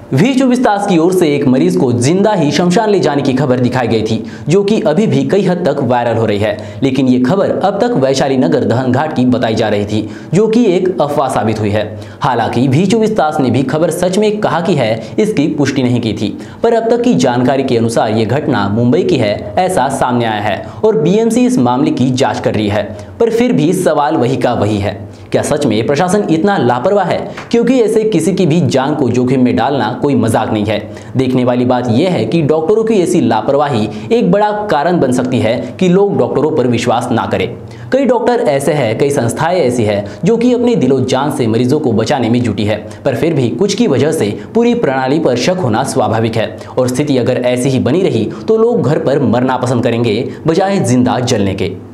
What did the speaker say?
V24 की ओर से एक मरीज को जिंदा ही शमशान ले जाने की खबर दिखाई गई थी, जो कि अभी भी कई हद तक वायरल हो रही है। लेकिन ये खबर अब तक वैशाली नगर दहन घाट की बताई जा रही थी, जो कि एक अफवाह साबित हुई है। हालांकि V24 ने भी खबर सच में कहा कि है, इसकी पुष्टि नहीं की थी, पर अब तक की जानकारी के अनुसार ये घटना मुंबई की है, ऐसा सामने आया है और BMC इस मामले की जाँच कर रही है। पर फिर भी सवाल वही का वही है, क्या सच में प्रशासन इतना लापरवाह है? क्योंकि ऐसे किसी की भी जान को जोखिम में डालना कोई मजाक नहीं है। देखने वाली बात यह है कि डॉक्टरों की ऐसी लापरवाही एक बड़ा कारण बन सकती है कि लोग डॉक्टरों पर विश्वास ना करें। कई डॉक्टर ऐसे हैं, कई संस्थाएं ऐसी हैं जो कि अपने दिलो जान से मरीजों को बचाने में जुटी है, पर फिर भी कुछ की वजह से पूरी प्रणाली पर शक होना स्वाभाविक है। और स्थिति अगर ऐसी ही बनी रही तो लोग घर पर मरना पसंद करेंगे बजाय जिंदा जलने के।